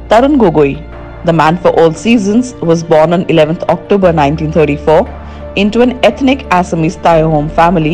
Tarun Gogoi, the man for all seasons, was born on 11th October 1934 into an ethnic Assamese Tayahom family.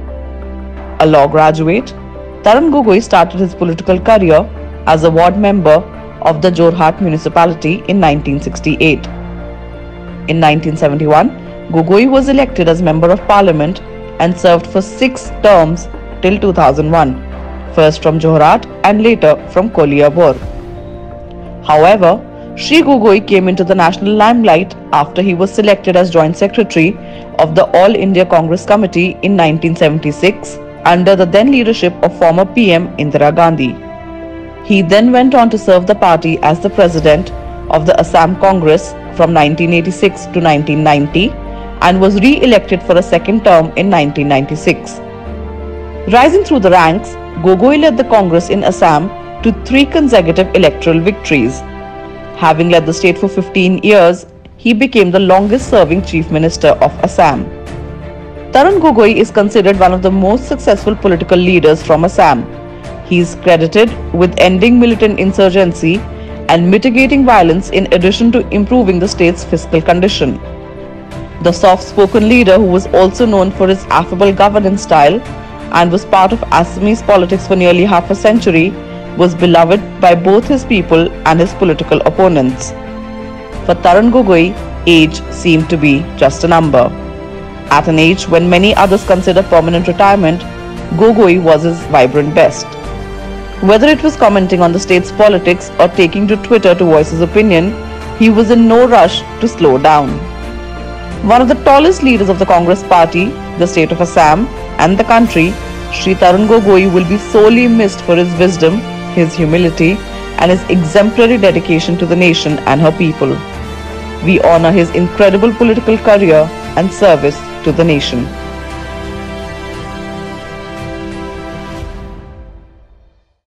A law graduate, Tarun Gogoi started his political career as a ward member of the Jorhat municipality in 1968. In 1971, Gogoi was elected as Member of Parliament and served for 6 terms till 2001, first from Jorhat and later from Kolliabor. However, Shri Gogoi came into the national limelight after he was selected as Joint Secretary of the All India Congress Committee in 1976 under the then leadership of former PM Indira Gandhi. He then went on to serve the party as the President of the Assam Congress from 1986 to 1990 and was re-elected for a second term in 1996. Rising through the ranks, Gogoi led the Congress in Assam to 3 consecutive electoral victories. Having led the state for 15 years, he became the longest-serving Chief Minister of Assam. Tarun Gogoi is considered one of the most successful political leaders from Assam. He is credited with ending militant insurgency and mitigating violence in addition to improving the state's fiscal condition. The soft-spoken leader, who was also known for his affable governance style and was part of Assamese politics for nearly half a century, was beloved by both his people and his political opponents. For Tarun Gogoi, age seemed to be just a number. At an age when many others consider permanent retirement, Gogoi was his vibrant best. Whether it was commenting on the state's politics or taking to Twitter to voice his opinion, he was in no rush to slow down. One of the tallest leaders of the Congress party, the state of Assam, and the country, Shri Tarun Gogoi will be sorely missed for his wisdom, his humility, and his exemplary dedication to the nation and her people. We honor his incredible political career and service to the nation.